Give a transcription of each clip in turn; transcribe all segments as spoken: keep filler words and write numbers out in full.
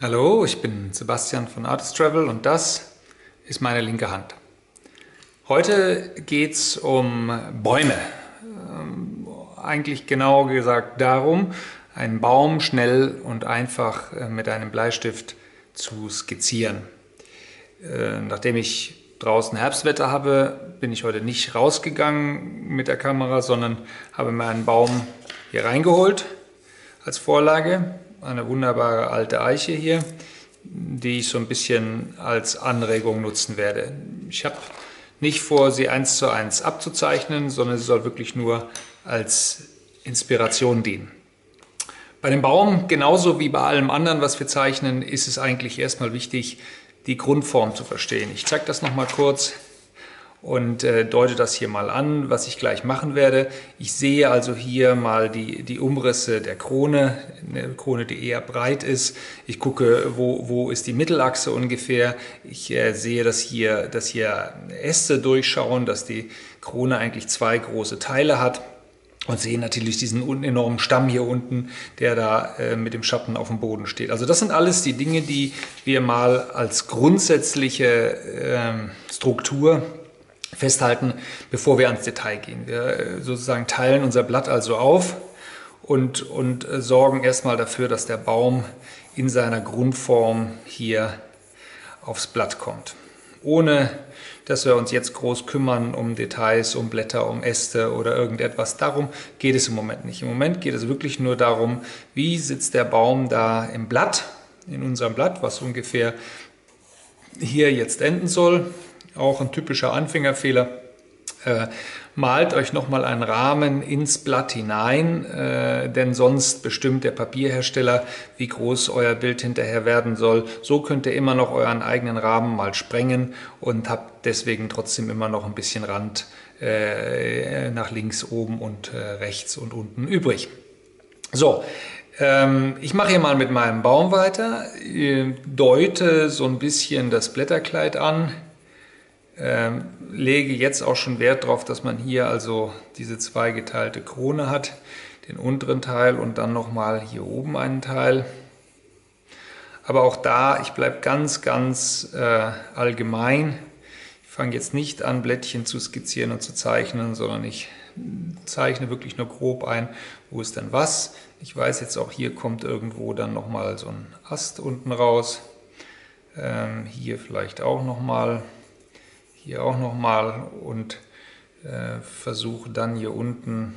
Hallo, ich bin Sebastian von Artist Travel und das ist meine linke Hand. Heute geht es um Bäume. Ähm, eigentlich genau gesagt darum, einen Baum schnell und einfach äh, mit einem Bleistift zu skizzieren. Äh, nachdem ich draußen Herbstwetter habe, bin ich heute nicht rausgegangen mit der Kamera, sondern habe mir einen Baum hier reingeholt als Vorlage. Eine wunderbare alte Eiche hier, die ich so ein bisschen als Anregung nutzen werde. Ich habe nicht vor, sie eins zu eins abzuzeichnen, sondern sie soll wirklich nur als Inspiration dienen. Bei dem Baum, genauso wie bei allem anderen, was wir zeichnen, ist es eigentlich erstmal wichtig, die Grundform zu verstehen. Ich zeige das nochmal kurz und äh, deute das hier mal an, was ich gleich machen werde. Ich sehe also hier mal die, die Umrisse der Krone, eine Krone, die eher breit ist. Ich gucke, wo, wo ist die Mittelachse ungefähr. Ich äh, sehe, dass hier, dass hier Äste durchschauen, dass die Krone eigentlich zwei große Teile hat. Und sehe natürlich diesen enormen Stamm hier unten, der da äh, mit dem Schatten auf dem Boden steht. Also das sind alles die Dinge, die wir mal als grundsätzliche äh, Struktur festhalten, bevor wir ans Detail gehen. Wir sozusagen teilen unser Blatt also auf und, und sorgen erstmal dafür, dass der Baum in seiner Grundform hier aufs Blatt kommt. Ohne dass wir uns jetzt groß kümmern um Details, um Blätter, um Äste oder irgendetwas. Darum geht es im Moment nicht. Im Moment geht es wirklich nur darum, wie sitzt der Baum da im Blatt, in unserem Blatt, was ungefähr hier jetzt enden soll. Auch ein typischer Anfängerfehler. Äh, malt euch nochmal einen Rahmen ins Blatt hinein, äh, denn sonst bestimmt der Papierhersteller, wie groß euer Bild hinterher werden soll. So könnt ihr immer noch euren eigenen Rahmen mal sprengen und habt deswegen trotzdem immer noch ein bisschen Rand äh, nach links, oben und äh, rechts und unten übrig. So. Ähm, ich mache hier mal mit meinem Baum weiter, äh, deute so ein bisschen das Blätterkleid an. Ähm, lege jetzt auch schon Wert darauf, dass man hier also diese zweigeteilte Krone hat, den unteren Teil und dann nochmal hier oben einen Teil. Aber auch da, ich bleibe ganz, ganz äh, allgemein. Ich fange jetzt nicht an, Blättchen zu skizzieren und zu zeichnen, sondern ich zeichne wirklich nur grob ein, wo ist denn was. Ich weiß jetzt auch, hier kommt irgendwo dann nochmal so ein Ast unten raus. Ähm, hier vielleicht auch nochmal. Hier auch nochmal und äh, versuche dann hier unten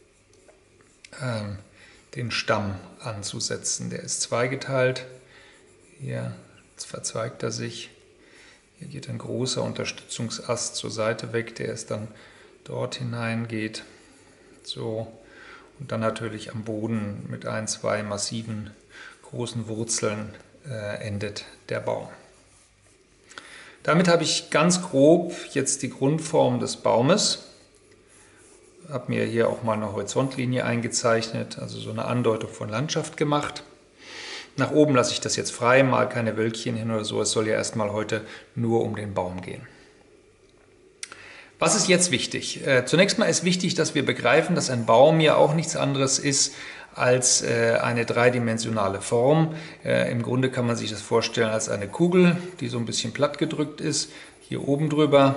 ähm, den Stamm anzusetzen. Der ist zweigeteilt. Hier verzweigt er sich. Hier geht ein großer Unterstützungsast zur Seite weg, der es dann dort hineingeht. So. Und dann natürlich am Boden mit ein, zwei massiven großen Wurzeln äh, endet der Baum. Damit habe ich ganz grob jetzt die Grundform des Baumes. Ich habe mir hier auch mal eine Horizontlinie eingezeichnet, also so eine Andeutung von Landschaft gemacht. Nach oben lasse ich das jetzt frei, mal keine Wölkchen hin oder so. Es soll ja erstmal heute nur um den Baum gehen. Was ist jetzt wichtig? Äh, zunächst mal ist wichtig, dass wir begreifen, dass ein Baum ja auch nichts anderes ist als äh, eine dreidimensionale Form. Äh, Im Grunde kann man sich das vorstellen als eine Kugel, die so ein bisschen platt gedrückt ist, hier oben drüber,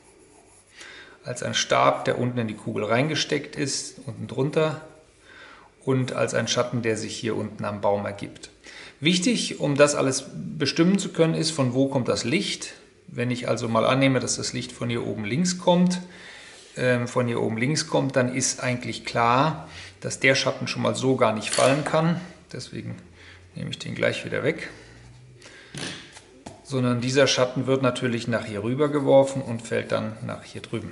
als ein Stab, der unten in die Kugel reingesteckt ist, unten drunter, und als ein Schatten, der sich hier unten am Baum ergibt. Wichtig, um das alles bestimmen zu können, ist, von wo kommt das Licht. Wenn ich also mal annehme, dass das Licht von hier oben links kommt, äh, von hier oben links kommt, dann ist eigentlich klar, dass der Schatten schon mal so gar nicht fallen kann. Deswegen nehme ich den gleich wieder weg. Sondern dieser Schatten wird natürlich nach hier rüber geworfen und fällt dann nach hier drüben.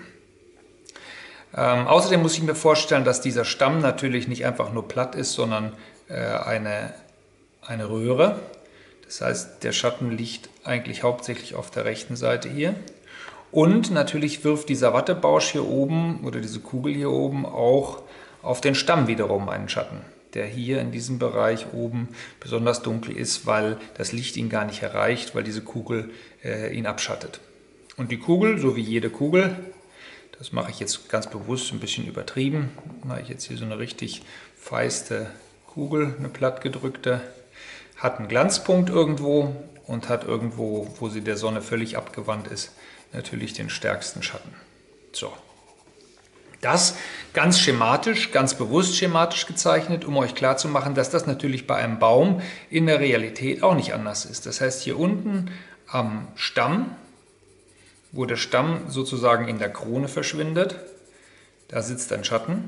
Ähm, außerdem muss ich mir vorstellen, dass dieser Stamm natürlich nicht einfach nur platt ist, sondern äh, eine, eine Röhre. Das heißt, der Schatten liegt eigentlich hauptsächlich auf der rechten Seite hier. Und natürlich wirft dieser Wattebausch hier oben oder diese Kugel hier oben auch auf den Stamm wiederum einen Schatten, der hier in diesem Bereich oben besonders dunkel ist, weil das Licht ihn gar nicht erreicht, weil diese Kugel äh, ihn abschattet. Und die Kugel, so wie jede Kugel, das mache ich jetzt ganz bewusst ein bisschen übertrieben, mache ich jetzt hier so eine richtig feiste Kugel, eine plattgedrückte, hat einen Glanzpunkt irgendwo und hat irgendwo, wo sie der Sonne völlig abgewandt ist, natürlich den stärksten Schatten. So. Das ganz schematisch, ganz bewusst schematisch gezeichnet, um euch klarzumachen, dass das natürlich bei einem Baum in der Realität auch nicht anders ist. Das heißt, hier unten am Stamm, wo der Stamm sozusagen in der Krone verschwindet, da sitzt ein Schatten.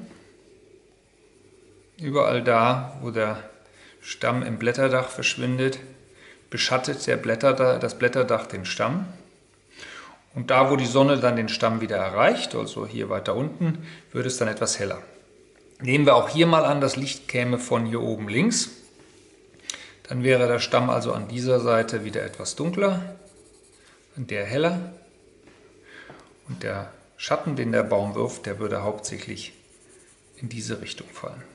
Überall da, wo der Stamm im Blätterdach verschwindet, beschattet der Blätterdach, das Blätterdach den Stamm. Und da, wo die Sonne dann den Stamm wieder erreicht, also hier weiter unten, wird es dann etwas heller. Nehmen wir auch hier mal an, das Licht käme von hier oben links. Dann wäre der Stamm also an dieser Seite wieder etwas dunkler, an der heller. Und der Schatten, den der Baum wirft, der würde hauptsächlich in diese Richtung fallen.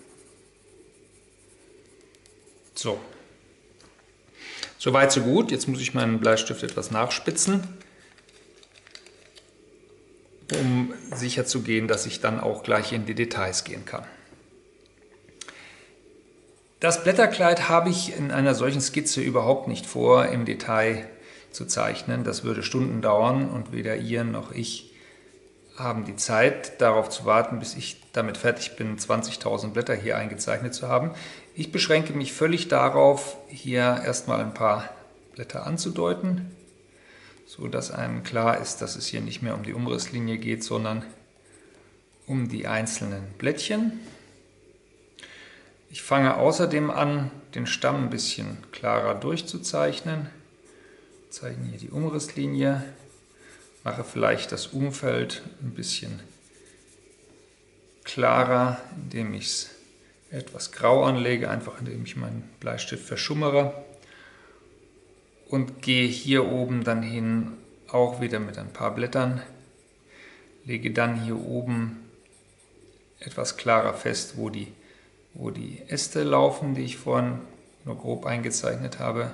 So. Soweit, so gut. Jetzt muss ich meinen Bleistift etwas nachspitzen, um sicher zu gehen, dass ich dann auch gleich in die Details gehen kann. Das Blätterkleid habe ich in einer solchen Skizze überhaupt nicht vor, im Detail zu zeichnen. Das würde Stunden dauern und weder ihr noch ich haben die Zeit, darauf zu warten, bis ich damit fertig bin, zwanzigtausend Blätter hier eingezeichnet zu haben. Ich beschränke mich völlig darauf, hier erstmal ein paar Blätter anzudeuten, so dass einem klar ist, dass es hier nicht mehr um die Umrisslinie geht, sondern um die einzelnen Blättchen. Ich fange außerdem an, den Stamm ein bisschen klarer durchzuzeichnen. Zeichne hier die Umrisslinie, mache vielleicht das Umfeld ein bisschen klarer, indem ich es etwas grau anlege, einfach indem ich meinen Bleistift verschummere. Und gehe hier oben dann hin, auch wieder mit ein paar Blättern, lege dann hier oben etwas klarer fest, wo die, wo die Äste laufen, die ich vorhin nur grob eingezeichnet habe.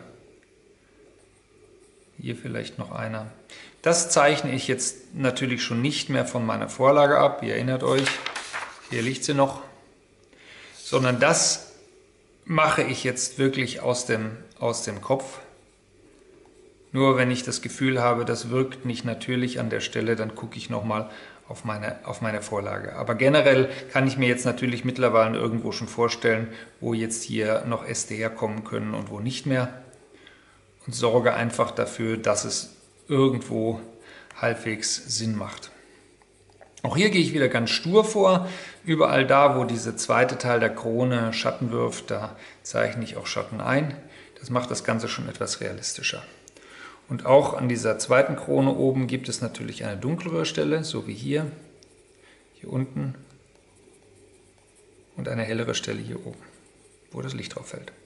Hier vielleicht noch einer. Das zeichne ich jetzt natürlich schon nicht mehr von meiner Vorlage ab, ihr erinnert euch, hier liegt sie noch, sondern das mache ich jetzt wirklich aus dem, aus dem Kopf. Nur wenn ich das Gefühl habe, das wirkt nicht natürlich an der Stelle, dann gucke ich nochmal auf meine, auf meine Vorlage. Aber generell kann ich mir jetzt natürlich mittlerweile irgendwo schon vorstellen, wo jetzt hier noch Äste herkommen können und wo nicht mehr. Und sorge einfach dafür, dass es irgendwo halbwegs Sinn macht. Auch hier gehe ich wieder ganz stur vor. Überall da, wo dieser zweite Teil der Krone Schatten wirft, da zeichne ich auch Schatten ein. Das macht das Ganze schon etwas realistischer. Und auch an dieser zweiten Krone oben gibt es natürlich eine dunklere Stelle, so wie hier, hier unten, und eine hellere Stelle hier oben, wo das Licht drauf fällt.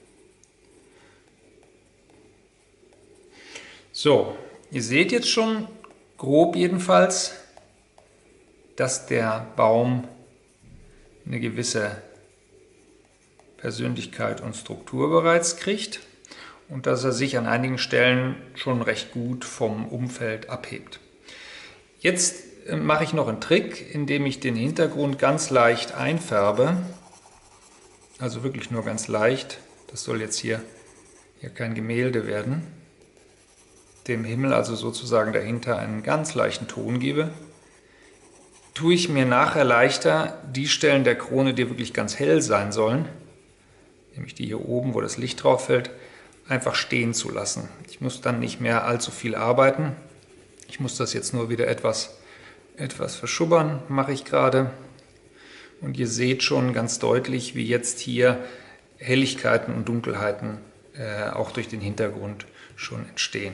So, ihr seht jetzt schon, grob jedenfalls, dass der Baum eine gewisse Persönlichkeit und Struktur bereits kriegt und dass er sich an einigen Stellen schon recht gut vom Umfeld abhebt. Jetzt mache ich noch einen Trick, indem ich den Hintergrund ganz leicht einfärbe, also wirklich nur ganz leicht, das soll jetzt hier, hier kein Gemälde werden, dem Himmel also sozusagen dahinter einen ganz leichten Ton gebe, tue ich mir nachher leichter, die Stellen der Krone, die wirklich ganz hell sein sollen, nämlich die hier oben, wo das Licht drauf fällt, einfach stehen zu lassen. Ich muss dann nicht mehr allzu viel arbeiten. Ich muss das jetzt nur wieder etwas, etwas verschubbern, mache ich gerade. Und ihr seht schon ganz deutlich, wie jetzt hier Helligkeiten und Dunkelheiten äh, auch durch den Hintergrund schon entstehen.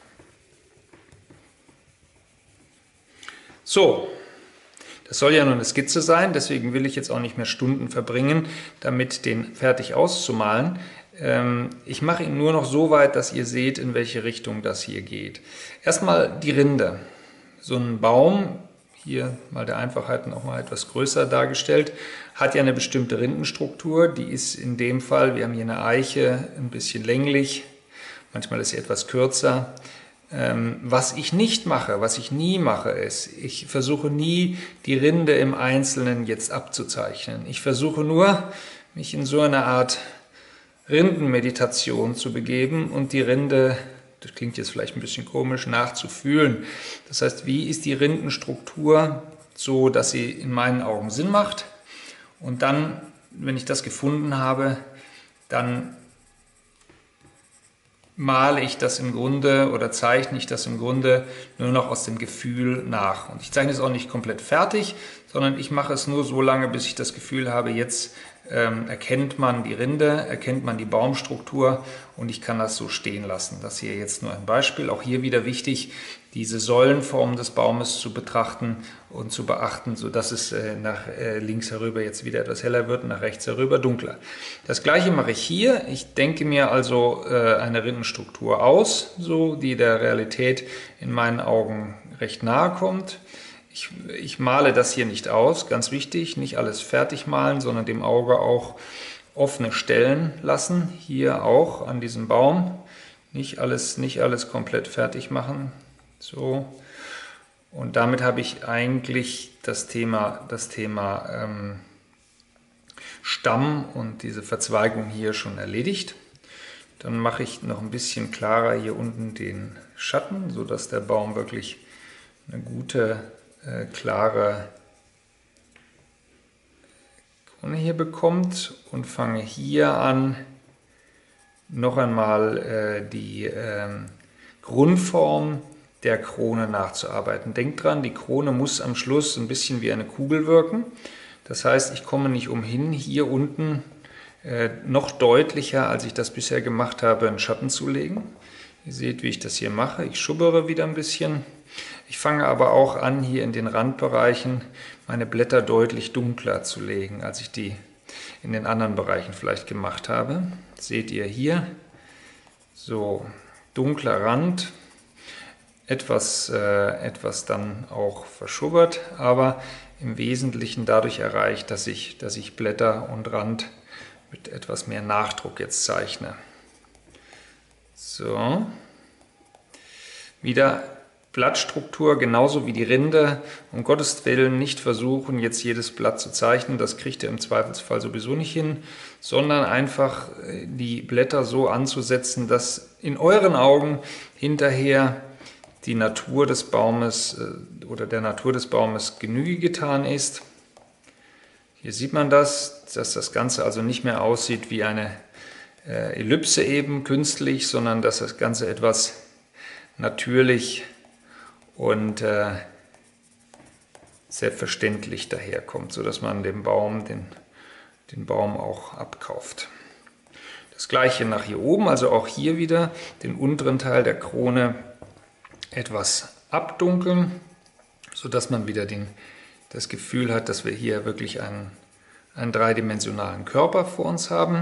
So, das soll ja nur eine Skizze sein, deswegen will ich jetzt auch nicht mehr Stunden verbringen, damit den fertig auszumalen. Ähm, ich mache ihn nur noch so weit, dass ihr seht, in welche Richtung das hier geht. Erstmal die Rinde. So ein Baum, hier mal der Einfachheit noch mal etwas größer dargestellt, hat ja eine bestimmte Rindenstruktur. Die ist in dem Fall, wir haben hier eine Eiche, ein bisschen länglich, manchmal ist sie etwas kürzer. Ähm, was ich nicht mache, was ich nie mache, ist, ich versuche nie, die Rinde im Einzelnen jetzt abzuzeichnen. Ich versuche nur, mich in so einer Art Rindenmeditation zu begeben und die Rinde, das klingt jetzt vielleicht ein bisschen komisch, nachzufühlen. Das heißt, wie ist die Rindenstruktur so, dass sie in meinen Augen Sinn macht? Und dann, wenn ich das gefunden habe, dann male ich das im Grunde oder zeichne ich das im Grunde nur noch aus dem Gefühl nach. Und ich zeichne es auch nicht komplett fertig, sondern ich mache es nur so lange, bis ich das Gefühl habe, jetzt ähm, erkennt man die Rinde, erkennt man die Baumstruktur und ich kann das so stehen lassen. Das hier jetzt nur ein Beispiel. Auch hier wieder wichtig, diese Säulenform des Baumes zu betrachten und zu beachten, sodass es äh, nach äh, links herüber jetzt wieder etwas heller wird und nach rechts herüber dunkler. Das gleiche mache ich hier. Ich denke mir also äh, eine Rindenstruktur aus, so die der Realität in meinen Augen recht nahe kommt. Ich, ich male das hier nicht aus, ganz wichtig, nicht alles fertig malen, sondern dem Auge auch offene Stellen lassen, hier auch an diesem Baum. Nicht alles, nicht alles komplett fertig machen. So, und damit habe ich eigentlich das Thema, das Thema ähm, Stamm und diese Verzweigung hier schon erledigt. Dann mache ich noch ein bisschen klarer hier unten den Schatten, sodass der Baum wirklich eine gute, äh, klare Krone hier bekommt und fange hier an, noch einmal äh, die äh, Grundform der Krone nachzuarbeiten. Denkt dran, die Krone muss am Schluss ein bisschen wie eine Kugel wirken. Das heißt, ich komme nicht umhin, hier unten äh, noch deutlicher, als ich das bisher gemacht habe, einen Schatten zu legen. Ihr seht, wie ich das hier mache. Ich schubbere wieder ein bisschen. Ich fange aber auch an, hier in den Randbereichen meine Blätter deutlich dunkler zu legen, als ich die in den anderen Bereichen vielleicht gemacht habe. Das seht ihr hier. So, dunkler Rand. Etwas, äh, etwas dann auch verschubbert, aber im Wesentlichen dadurch erreicht, dass ich, dass ich Blätter und Rand mit etwas mehr Nachdruck jetzt zeichne. So. Wieder Blattstruktur, genauso wie die Rinde. Um Gottes Willen nicht versuchen, jetzt jedes Blatt zu zeichnen, das kriegt ihr im Zweifelsfall sowieso nicht hin, sondern einfach die Blätter so anzusetzen, dass in euren Augen hinterher die Natur des Baumes äh, oder der Natur des Baumes Genüge getan ist. Hier sieht man das, dass das Ganze also nicht mehr aussieht wie eine äh, Ellipse eben künstlich, sondern dass das Ganze etwas natürlich und äh, selbstverständlich daherkommt, sodass man dem Baum den, den Baum auch abkauft. Das gleiche nach hier oben, also auch hier wieder den unteren Teil der Krone etwas abdunkeln, sodass man wieder den, das Gefühl hat, dass wir hier wirklich einen, einen dreidimensionalen Körper vor uns haben.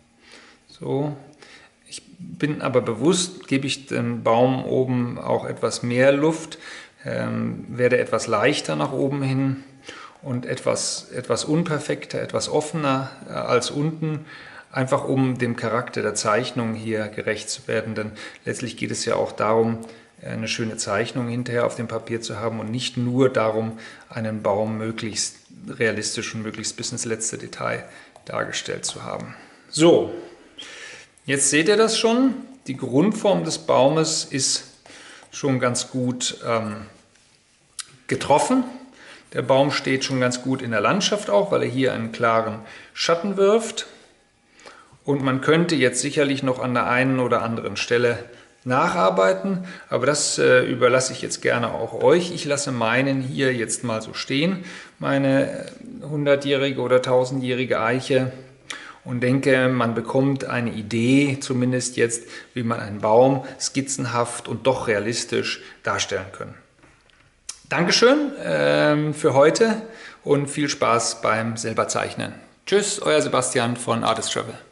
So. Ich bin aber bewusst, gebe ich dem Baum oben auch etwas mehr Luft, ähm, werde etwas leichter nach oben hin und etwas, etwas unperfekter, etwas offener äh, als unten, einfach um dem Charakter der Zeichnung hier gerecht zu werden, denn letztlich geht es ja auch darum, eine schöne Zeichnung hinterher auf dem Papier zu haben und nicht nur darum, einen Baum möglichst realistisch und möglichst bis ins letzte Detail dargestellt zu haben. So, jetzt seht ihr das schon. Die Grundform des Baumes ist schon ganz gut ähm, getroffen. Der Baum steht schon ganz gut in der Landschaft auch, weil er hier einen klaren Schatten wirft. Und man könnte jetzt sicherlich noch an der einen oder anderen Stelle nacharbeiten, aber das äh, überlasse ich jetzt gerne auch euch. Ich lasse meinen hier jetzt mal so stehen, meine hundertjährige oder tausendjährige Eiche, und denke, man bekommt eine Idee, zumindest jetzt, wie man einen Baum skizzenhaft und doch realistisch darstellen kann. Dankeschön ähm, für heute und viel Spaß beim selber Zeichnen. Tschüss, euer Sebastian von Artist Travel.